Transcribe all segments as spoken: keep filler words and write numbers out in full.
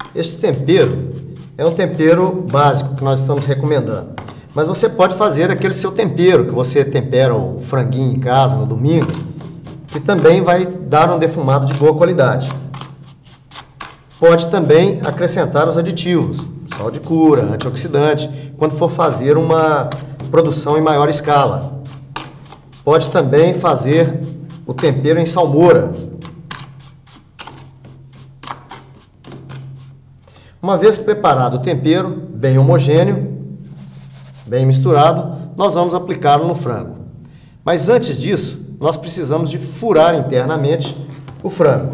Esse tempero é um tempero básico que nós estamos recomendando. Mas você pode fazer aquele seu tempero, que você tempera o franguinho em casa no domingo, que também vai dar um defumado de boa qualidade. Pode também acrescentar os aditivos, sal de cura, antioxidante, quando for fazer uma produção em maior escala. Pode também fazer o tempero em salmoura. Uma vez preparado o tempero, bem homogêneo, bem misturado, nós vamos aplicá-lo no frango. Mas antes disso, nós precisamos de furar internamente o frango.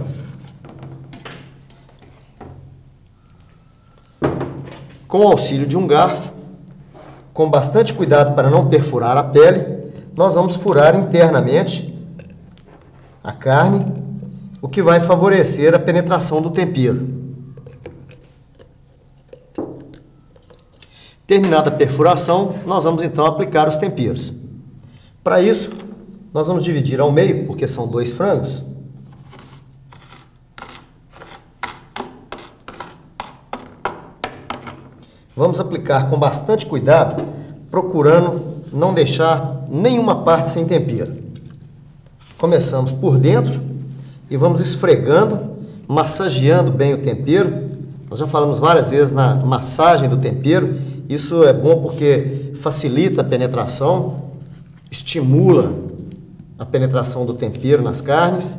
Com o auxílio de um garfo, com bastante cuidado para não perfurar a pele, nós vamos furar internamente a carne, o que vai favorecer a penetração do tempero. Terminada a perfuração, nós vamos então aplicar os temperos. Para isso, nós vamos dividir ao meio, porque são dois frangos. Vamos aplicar com bastante cuidado, procurando não deixar nenhuma parte sem tempero. Começamos por dentro e vamos esfregando, massageando bem o tempero. Nós já falamos várias vezes na massagem do tempero. Isso é bom porque facilita a penetração, estimula a penetração do tempero nas carnes.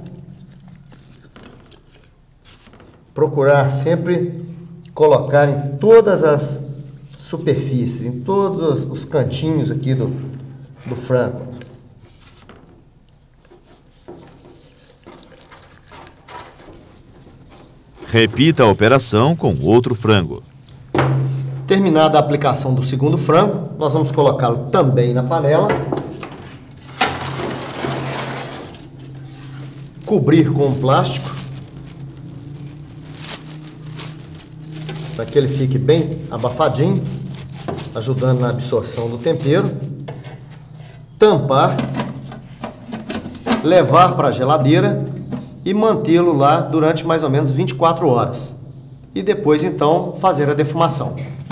Procurar sempre colocar em todas as superfícies, em todos os cantinhos aqui do, do frango. Repita a operação com outro frango. Terminada a aplicação do segundo frango, nós vamos colocá-lo também na panela. Cobrir com um plástico, para que ele fique bem abafadinho, ajudando na absorção do tempero. Tampar, levar para a geladeira e mantê-lo lá durante mais ou menos vinte e quatro horas. E depois, então, fazer a defumação.